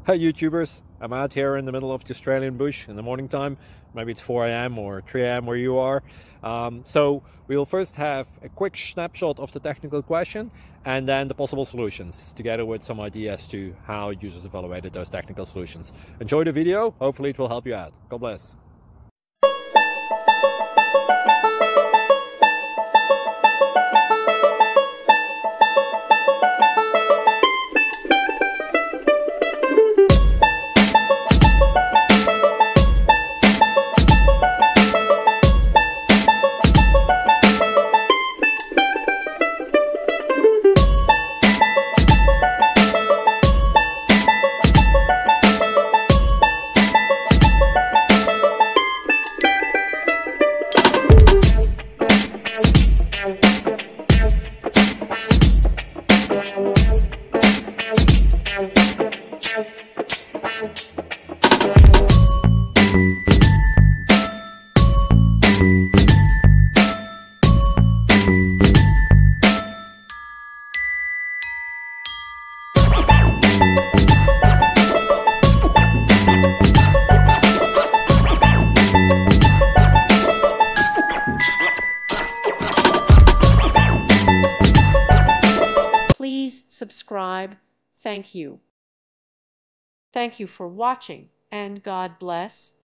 Hi YouTubers, I'm out here in the middle of the Australian bush in the morning time. Maybe it's 4 a.m. or 3 a.m. where you are. So we'll first have a quick snapshot of the technical question and then the possible solutions, together with some ideas to how users evaluated those technical solutions. Enjoy the video, hopefully it will help you out. God bless. Please subscribe. Thank you. Thank you for watching, and God bless.